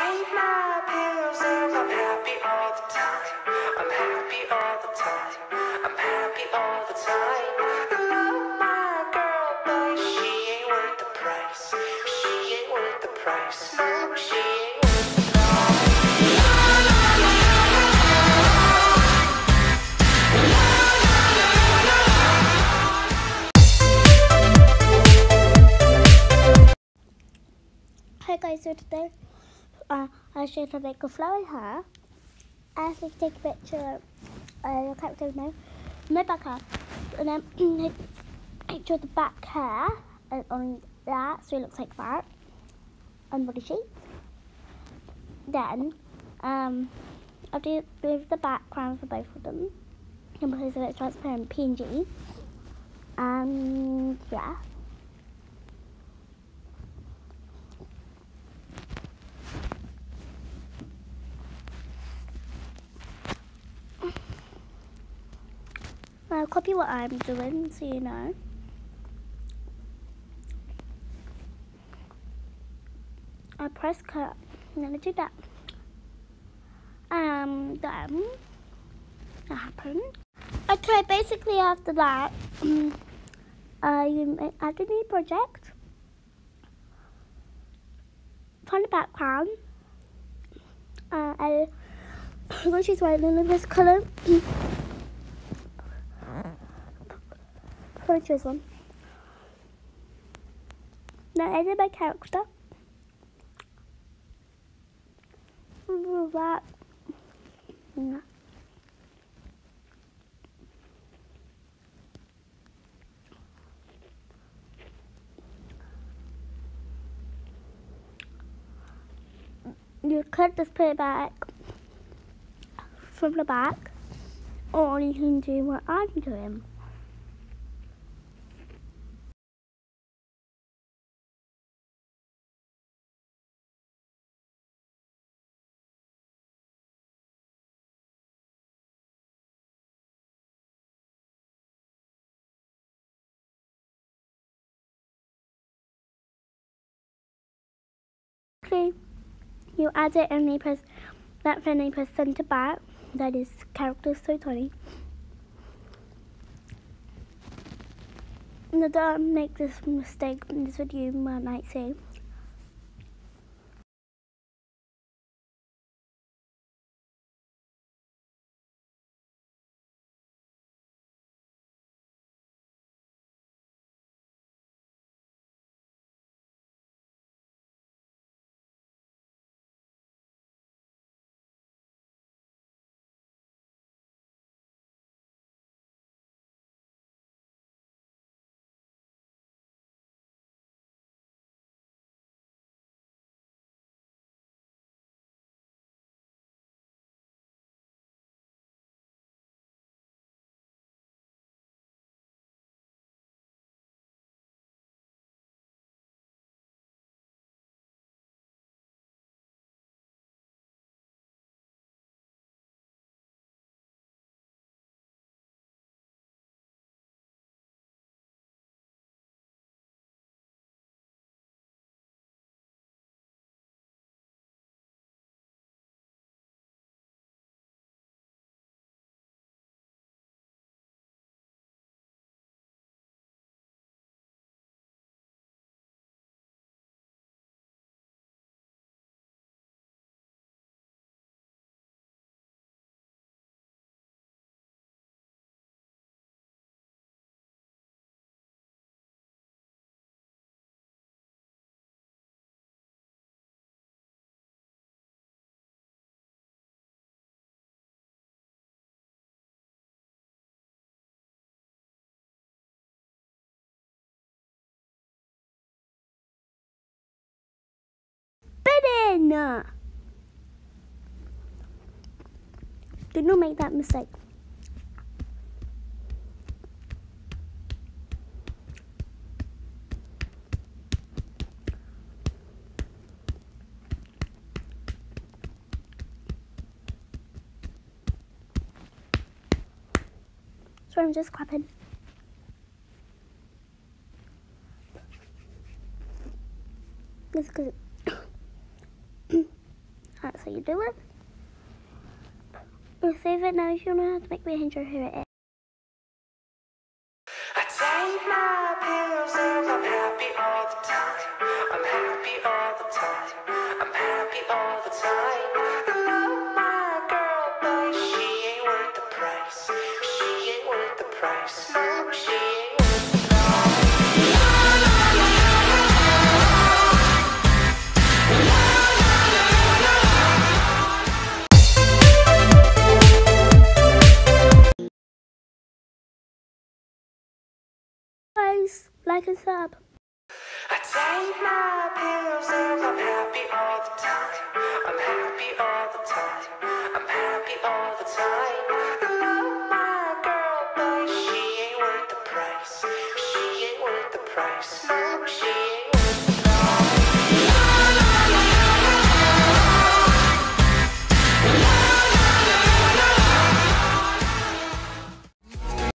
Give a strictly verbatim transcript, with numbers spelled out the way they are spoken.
love my pillows and I'm happy all the time. I'm happy all the time. I'm happy all the time. Love my girl, but she ain't worth the price. She ain't worth the price. No, she ain't worth the Hi guys, so today uh, I'll show you how to make a flower hair. I have to take a picture of uh, the character now, my back hair, and then take a picture of the back hair and on that, so it looks like that, and body shape. Then um, I'll do with the background for both of them, and because it's transparent P N G, and yeah. I'll copy what I'm doing so you know. I press cut. I'm gonna do that. Um, then that happened. Okay, basically after that, I add a new project. Find the background. Uh, I, I'm gonna choose right in this color. I'm gonna choose one. Now edit my character. That. No. You could just put it back from the back, or you can do what I'm doing. Okay, you add it and you press that, then you press center back. That is character so tiny. And don't make this mistake in this video, you might see. Banana! Do not make that mistake. So I'm just clapping. That's good. So you do it. You save it now. You know how to make me enjoy who it is. I take my pills and I'm happy all the time. I'm happy all the time. I'm happy all the time. Love my girl, but she ain't worth the price. She ain't worth the price. No, she ain't worth the price. Guys, like and sub. I take my pills and I'm happy all the time. I'm happy all the time. I'm happy all the time.